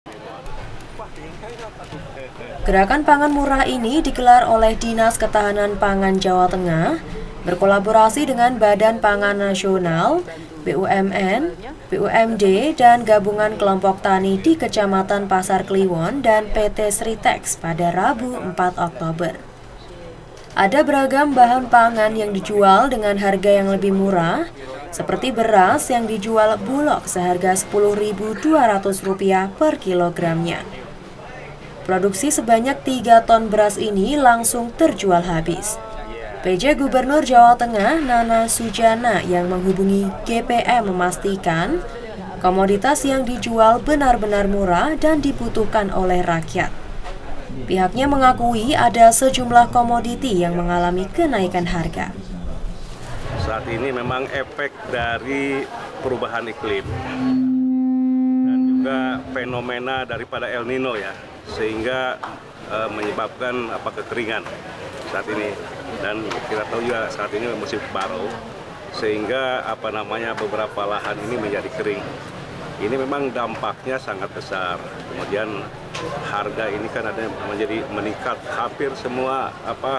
Gerakan pangan murah ini digelar oleh Dinas Ketahanan Pangan Jawa Tengah berkolaborasi dengan Badan Pangan Nasional, BUMN, BUMD, dan Gabungan Kelompok Tani di Kecamatan Pasar Kliwon dan PT Sritex pada Rabu 4 Oktober. Ada beragam bahan pangan yang dijual dengan harga yang lebih murah, seperti beras yang dijual bulog seharga Rp10.200 per kilogramnya. Produksi sebanyak 3 ton beras ini langsung terjual habis. PJ Gubernur Jawa Tengah Nana Sujana yang menghubungi GPM memastikan komoditas yang dijual benar-benar murah dan dibutuhkan oleh rakyat. Pihaknya mengakui ada sejumlah komoditi yang mengalami kenaikan harga. Saat ini memang efek dari perubahan iklim dan juga fenomena daripada El Nino ya, sehingga menyebabkan kekeringan saat ini, dan kita tahu juga saat ini musim kemarau, sehingga beberapa lahan ini menjadi kering. Ini memang dampaknya sangat besar. Kemudian harga ini kan ada menjadi meningkat, hampir semua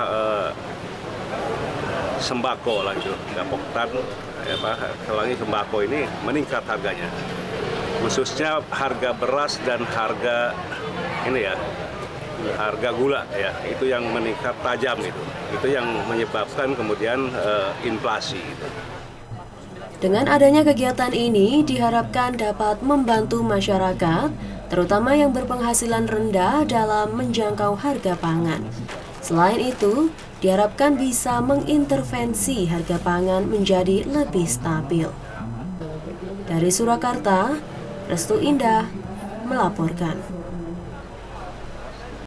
sembako lah gitu, poktan sembako ini meningkat harganya. Khususnya harga beras dan harga harga gula ya, itu yang meningkat tajam itu. Itu yang menyebabkan kemudian inflasi gitu. Dengan adanya kegiatan ini diharapkan dapat membantu masyarakat, terutama yang berpenghasilan rendah dalam menjangkau harga pangan. Selain itu, diharapkan bisa mengintervensi harga pangan menjadi lebih stabil. Dari Surakarta, Restu Indah melaporkan.